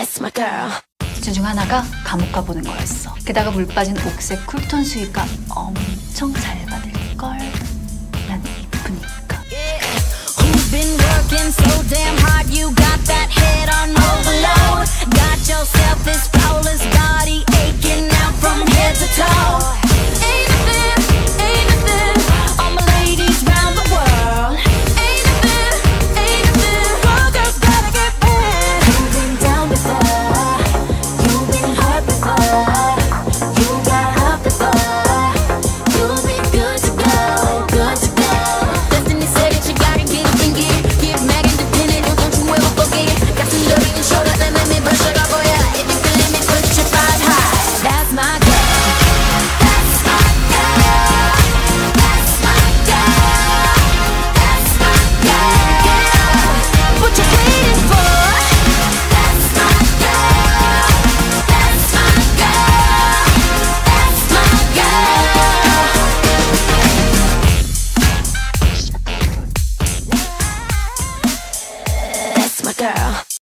That's my girl. 중 하나가 감옥 가보는 거였어. 게다가 물 빠진 옥색 쿨톤 수위가 엄청 잘 받을걸. 난 이쁘니까. Who's been working so damn hard? You got that head on.